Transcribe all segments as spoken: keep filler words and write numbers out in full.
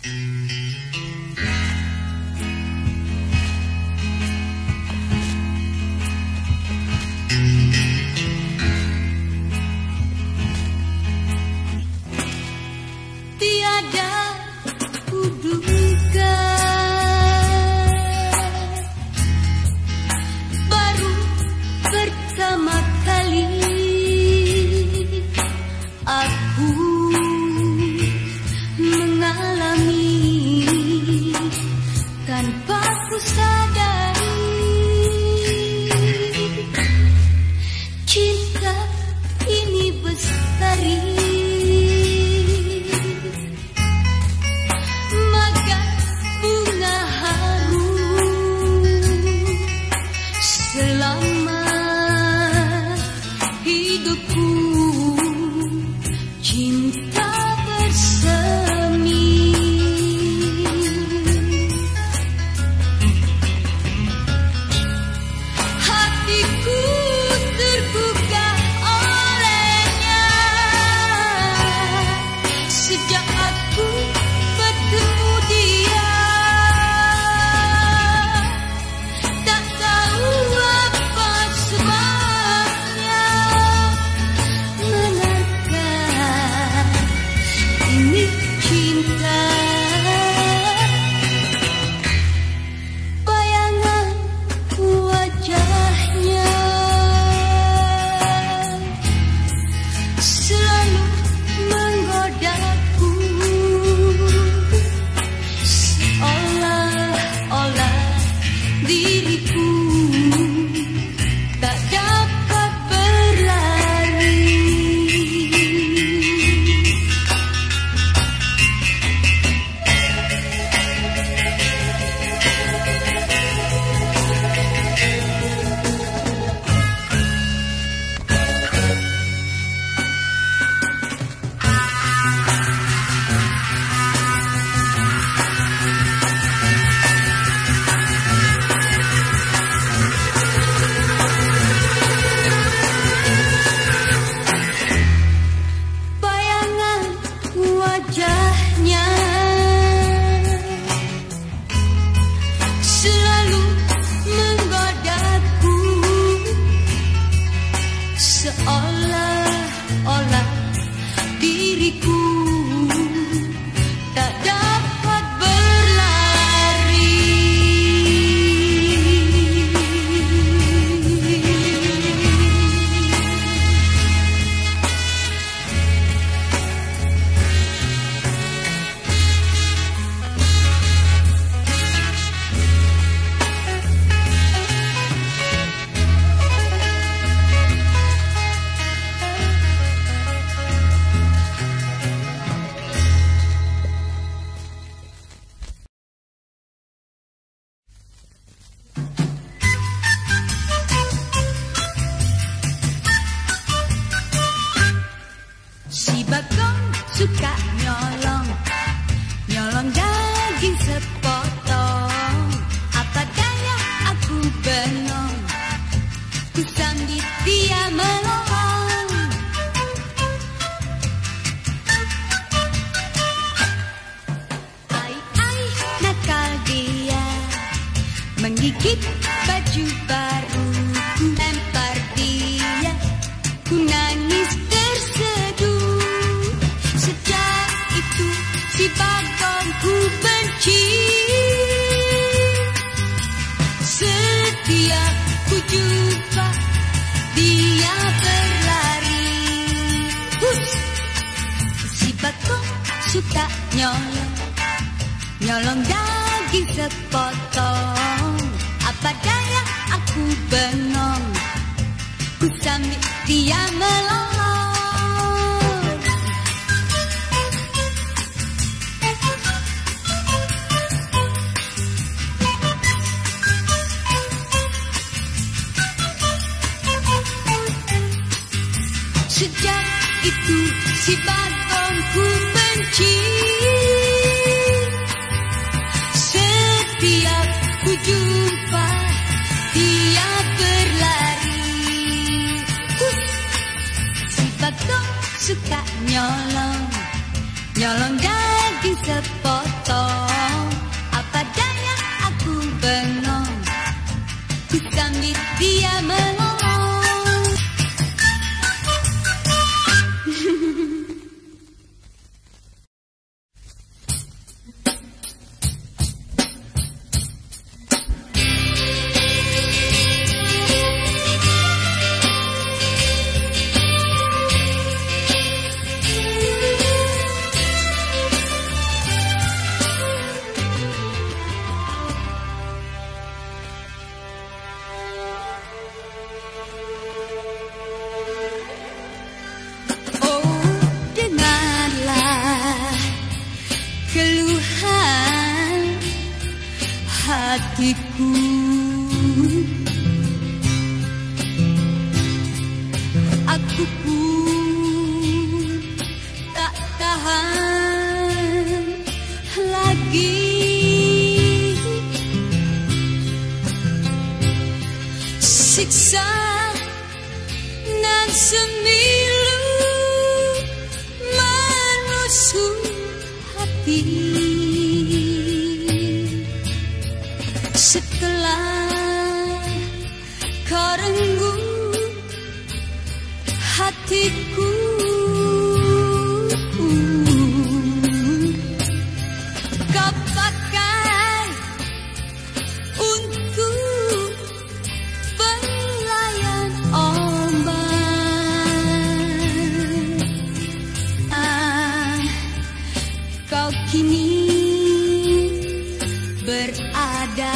Menggigit baju baru, ku lempar dia, ku nangis terseduh. Sejak itu si Bagong ku benci. Setiap ku jumpa dia berlari. Hus! Si Bagong suka nyolong, nyolong daging sepotong. Apa daya aku bengong, ku sambil dia melolong. Sejak itu si Bagong ku benci. Setiap ku jumpa dia berlari. uh, Si Bagong suka nyolong, nyolong daging sepotong. sambil dia melolong. Hatiku, aku pun tak tahan lagi. Siksa nan semilu menusuk hati. Setelah kau renggut hatiku, kau pakai untuk pelayan ombak. Ah, kau kini berada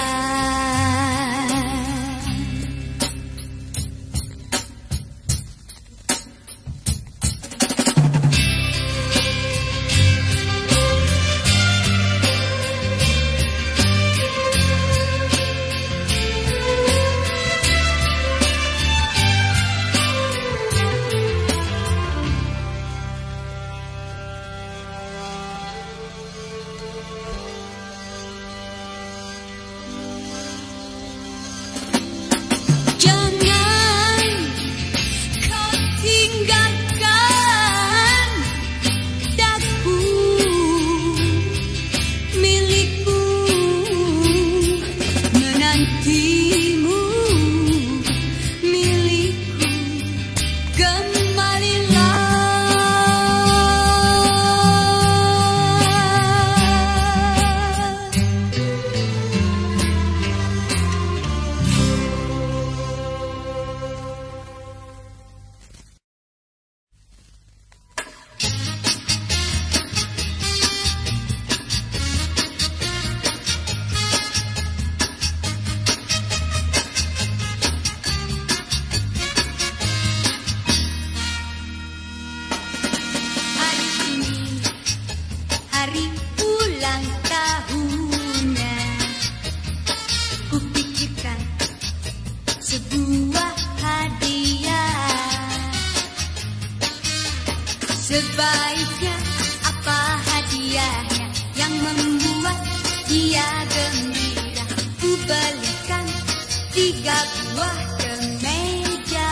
sebaiknya apa hadiahnya yang membuat dia gembira. Ku belikan tiga buah kemeja,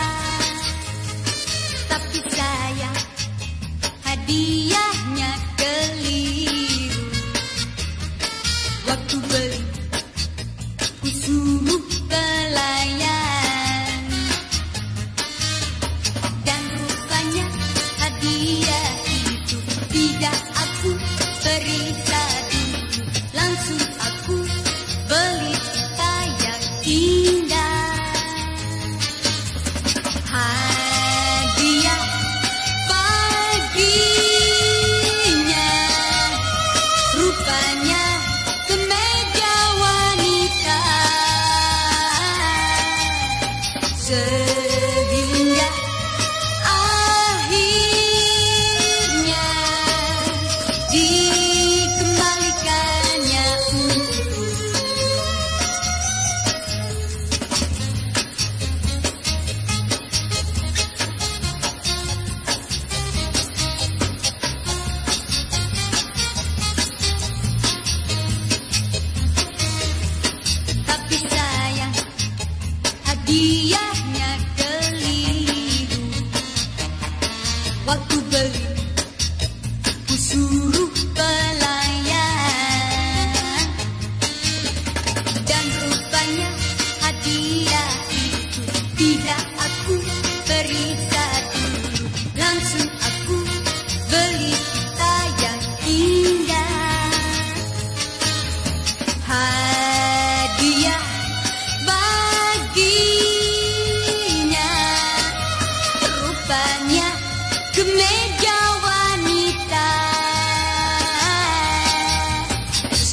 tapi sayang hadiahnya keliru. Waktu beli ku suruh pelayan, dan rupanya hadiah itu tidak aku periksa dulu. Langsung aku beli tayang indah.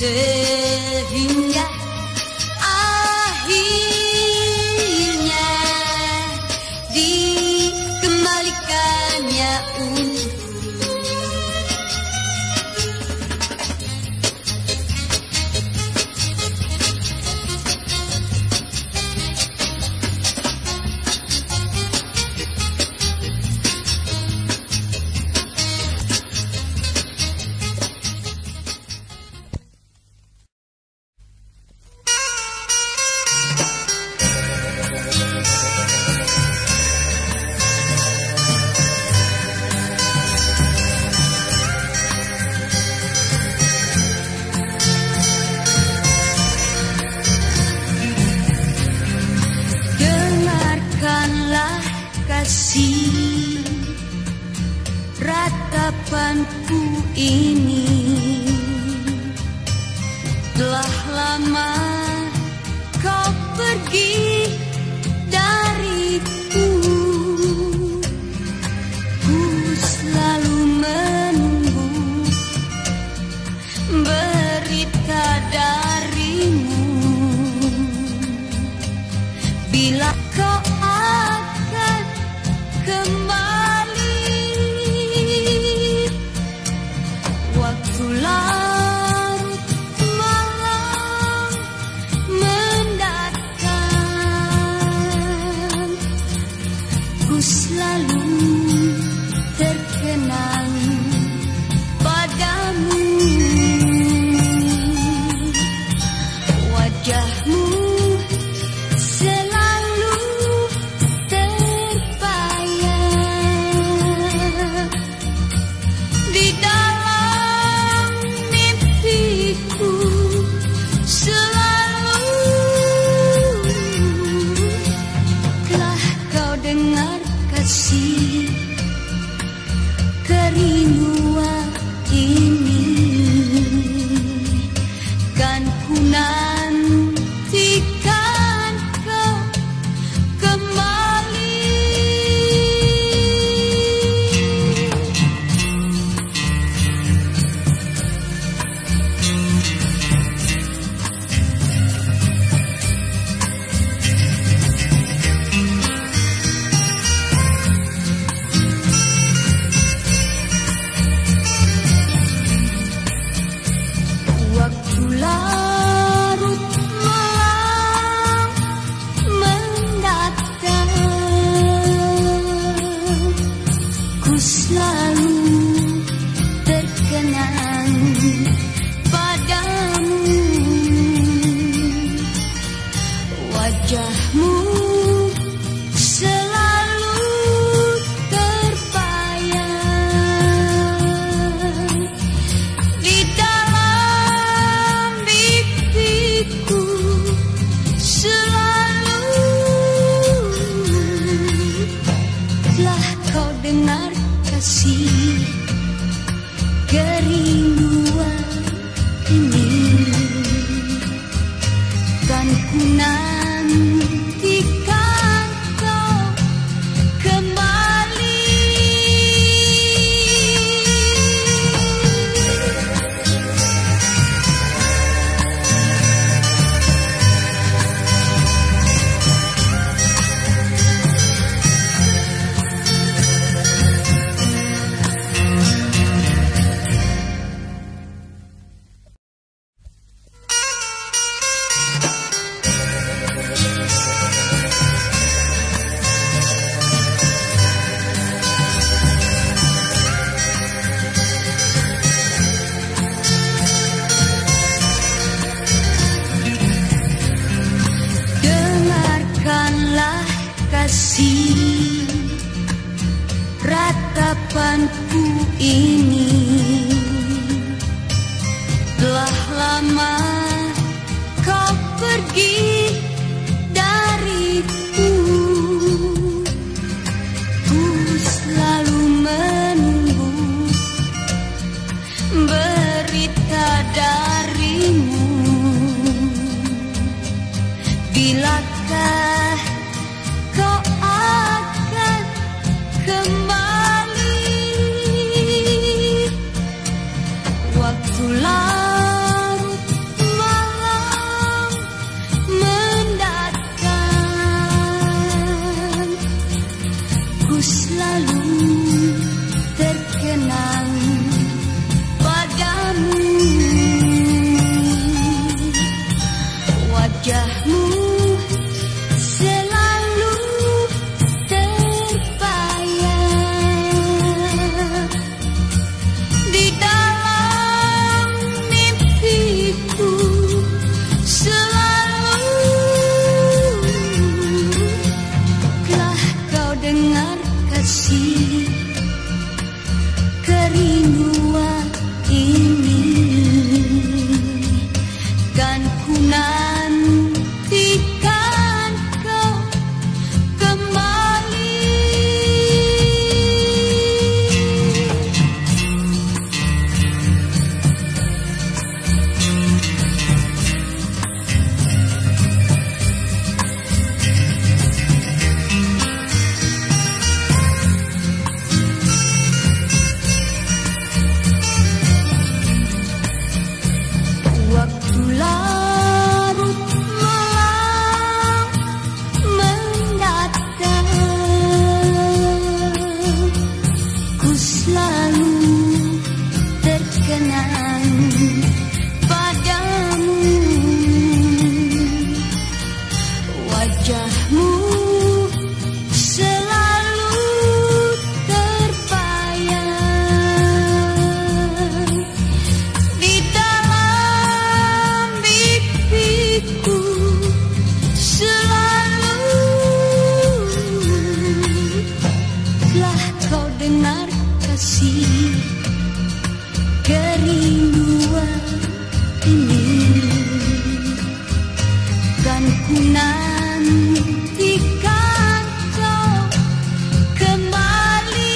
sehingga akhirnya dikembalikannya untukku. Kasih, ratapanku ini telah lama kau pergi dariku. Ku selalu menunggu berita darimu. Bila kau kembali, waktu larut malam mendatang, ku selalu terkenang padamu. Wajahmu kerinduan ini kan ku nantikan kau kembali. Larut malam mendatang, ku selalu terkenang padamu. Wajahmu selalu terbayang di dalam mimpiku selalu. Telah kau dengar kasih, kerinduan ini kan ku nantikan kau kembali. Kasih, ratapanku ini telah lama kau pergi dariku. Ku selalu menunggu berita darimu. Bilakah kau akan kembali? Waktu larut ini kan ku nantikan kau kembali.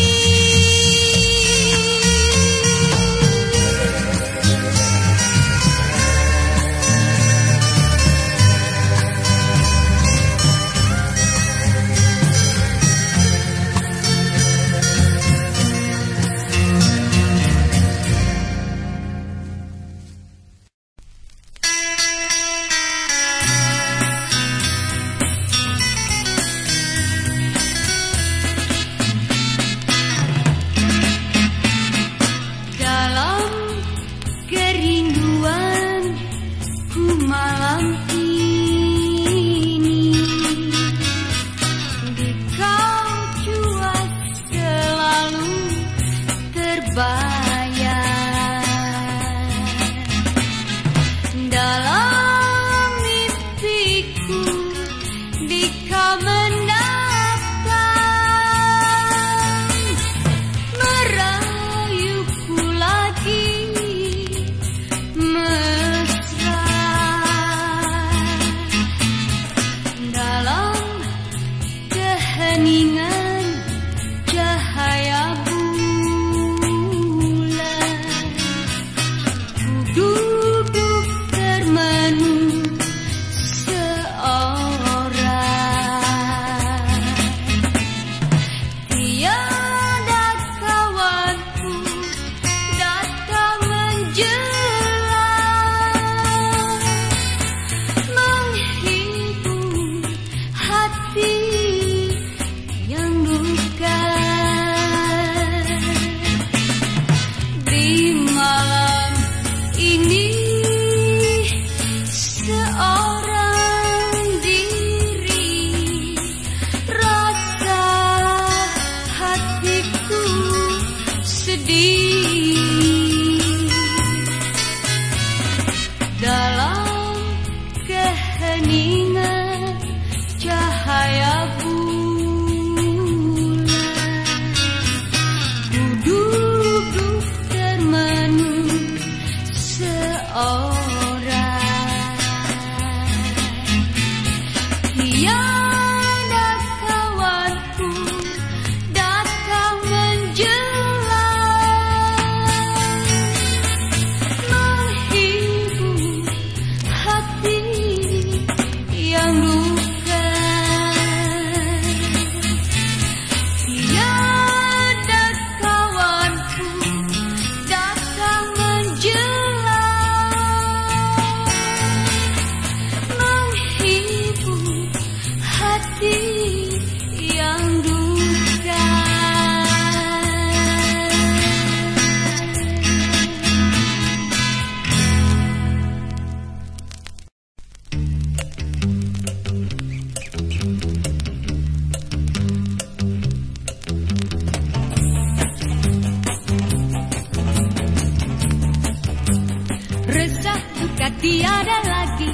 Tiada lagi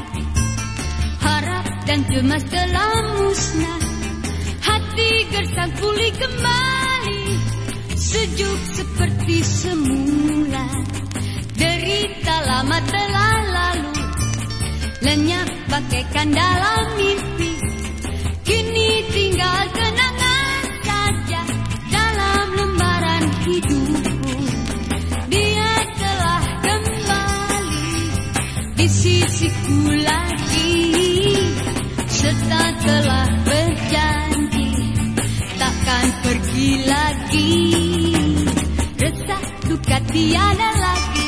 harap dan cemas telah musnah. Hati gersang pulih kembali, sejuk seperti semula. Derita lama telah lalu, lenyap bagaikan dalam mimpi. Kini tinggal kenangan saja dalam lembaran hidupku. Dia telah kembali di sisiku lagi, serta telah berjanji takkan pergi lagi. Resah duka tiada lagi,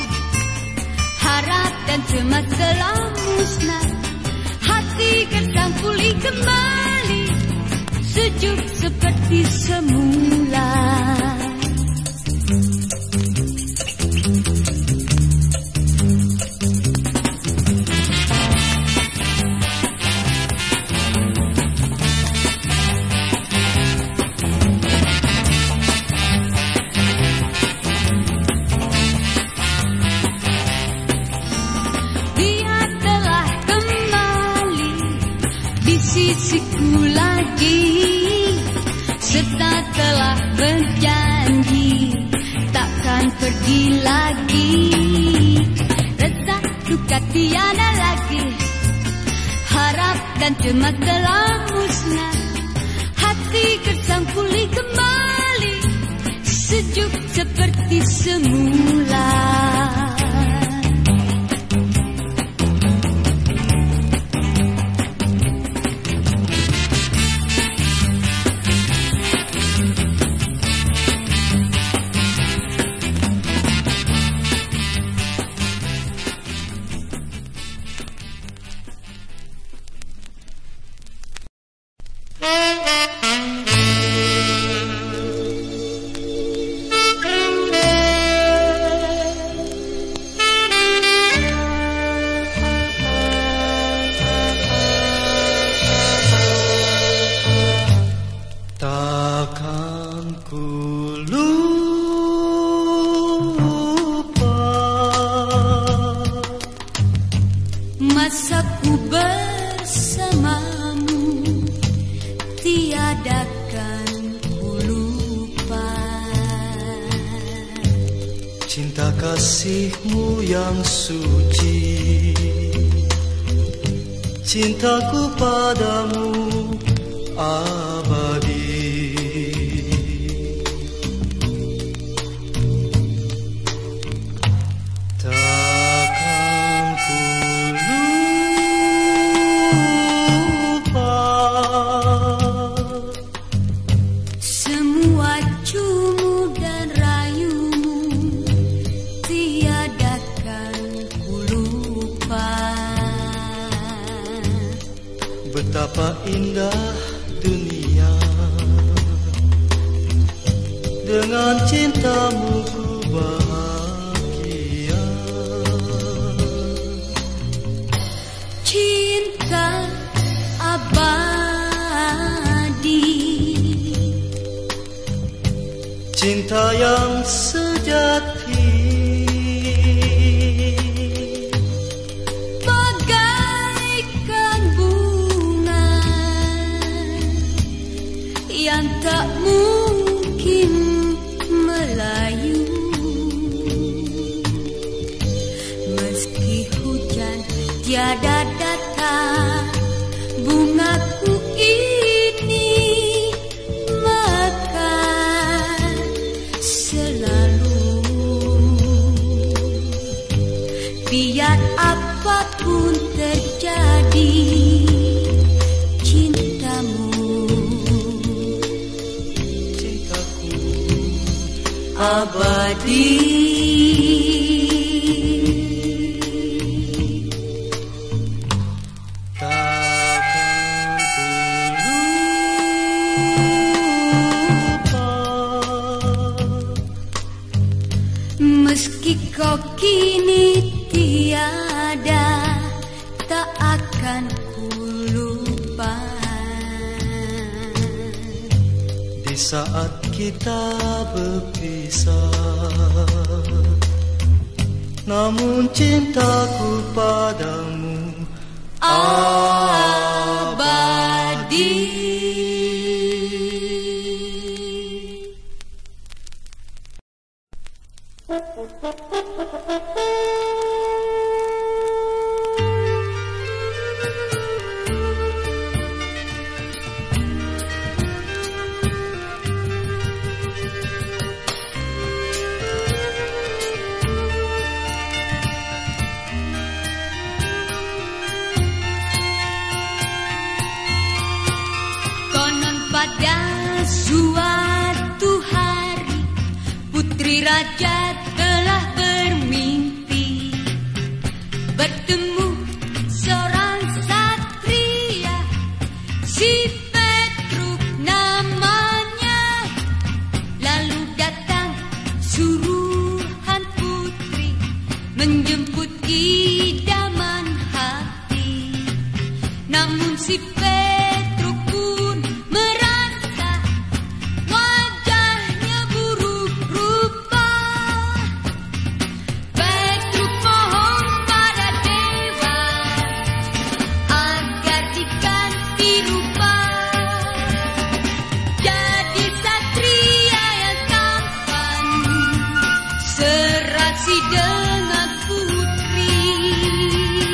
harap dan cemas telah musnah. Hati gersang pulih kembali, sejuk seperti semula. Sisiku lagi, serta telah berjanji takkan pergi lagi. tiada lagi. Harap dan cemas telah musnah, hati gersang pulih kembali, sejuk seperti semula. Masaku bersamamu tiadakan ku lupa. Cinta kasihmu yang suci, cintaku padamu abadi. Betapa indah dunia, dengan cintamu ku bahagia. Cinta abadi, cinta yang sejati, yang tak mungkin melayu. Meski hujan tiada datang, bungaku ini mekar selalu. Biar apapun terjadi, abadi. Takkan ku lupa, meski kau kini tiada, tak akan ku lupa. Di saat kita berpisah, namun cintaku padamu abadi. Pada suatu hari, putri raja telah bermimpi bertemu seorang satria, si Petruk namanya. Lalu datang suruhan putri menjemput idaman hati. Namun si Petruk pun dengan putri.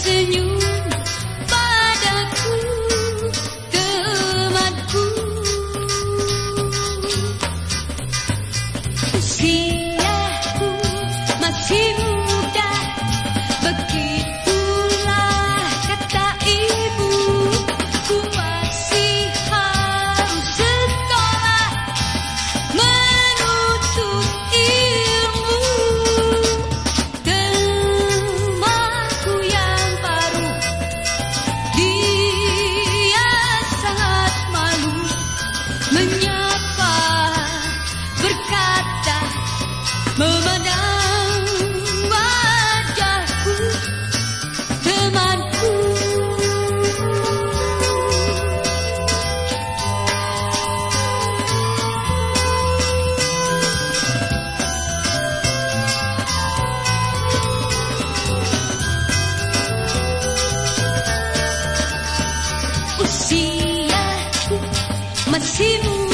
tersenyum padaku, temanku. Usiaku masih muda, begitulah kata ibu. Ku masih harus sekolah, menuntut ilmu. Temanku yang baru, dia sangat malu menyapa, berkata, memandang wajahku, temanku. Usiaku masih muda,